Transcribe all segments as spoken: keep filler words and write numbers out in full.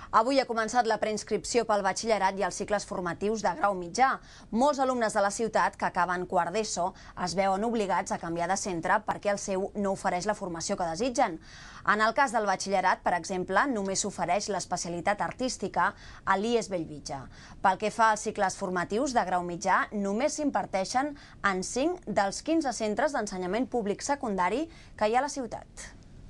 Avui ha començat la preinscripció pel batxillerat i els cicles formatius de grau mitjà. Molts alumnes de la ciutat que acaben quart d'ESO es veuen obligats a canviar de centre perquè el seu no ofereix la formació que desitgen. En el cas del batxillerat, per exemple, només s'ofereix l'especialitat artística a l'I E S Bellvitge. Pel que fa als cicles formatius de grau mitjà, només s'imparteixen en cinc dels quinze centres d'ensenyament públic secundari que hi ha a la ciutat.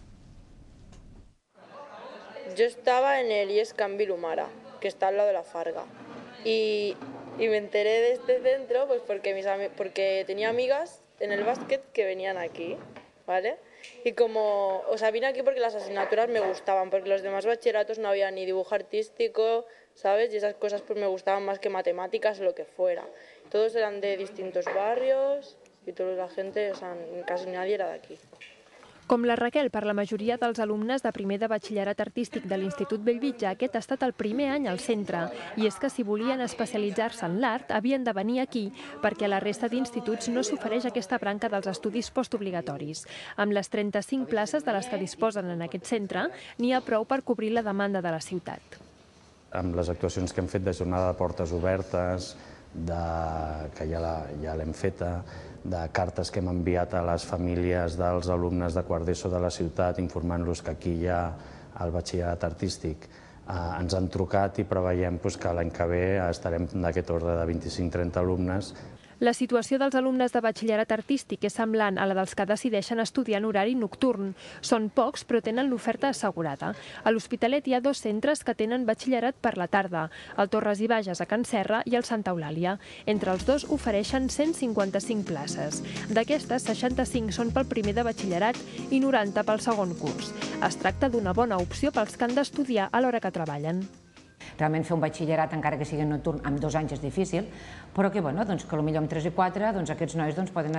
Yo estaba en el I E S Can Vilumara, que está al lado de la Farga, y, y me enteré de este centro pues porque, mis porque tenía amigas en el básquet que venían aquí, ¿vale? Y como, o sea, vine aquí porque las asignaturas me gustaban, porque los demás bachilleratos no había ni dibujo artístico, ¿sabes? Y esas cosas pues me gustaban más que matemáticas o lo que fuera. Todos eran de distintos barrios y toda la gente, o sea, casi nadie era de aquí. Com la Raquel, per la majoria dels alumnes de primer de batxillerat artístic de l'Institut Bellvitge, aquest ha estat el primer any al centre. I és que si volien especialitzar-se en l'art, havien de venir aquí, perquè a la resta d'instituts no s'ofereix aquesta branca dels estudis postobligatoris. Amb les trenta-cinc places de les que disposen en aquest centre, n'hi ha prou per cobrir la demanda de la ciutat. Amb les actuacions que hem fet de jornada de portes obertes, que ja l'hem feta, de cartes que hem enviat a les famílies dels alumnes de quart d'ESO de la ciutat informant-los que aquí hi ha el batxillerat artístic. Ens han trucat i preveiem que l'any que ve estarem d'aquest ordre de vint-i-cinc a trenta alumnes. La situació dels alumnes de batxillerat artístic és semblant a la dels que decideixen estudiar en horari nocturn. Són pocs, però tenen l'oferta assegurada. A l'Hospitalet hi ha dos centres que tenen batxillerat per la tarda, el Torres i Bages a Can Serra i el Santa Eulàlia. Entre els dos ofereixen cent cinquanta-cinc places. D'aquestes, seixanta-cinc són pel primer de batxillerat i noranta pel segon curs. Es tracta d'una bona opció pels que han d'estudiar a l'hora que treballen. Realment fer un batxillerat, encara que sigui nocturn, amb dos anys és difícil, però que potser amb tres i quatre aquests nois poden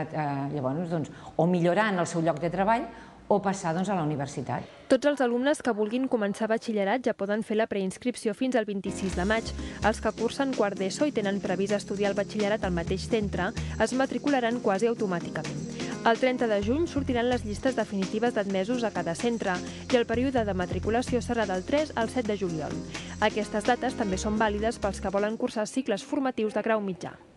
o millorar en el seu lloc de treball o passar a la universitat. Tots els alumnes que vulguin començar batxillerat ja poden fer la preinscripció fins al vint-i-sis de maig. Els que cursen quart d'ESO i tenen previst estudiar el batxillerat al mateix centre es matricularan quasi automàticament. El trenta de juny sortiran les llistes definitives d'admesos a cada centre i el període de matriculació serà del tres al set de juliol. Aquestes dates també són vàlides pels que volen cursar cicles formatius de grau mitjà.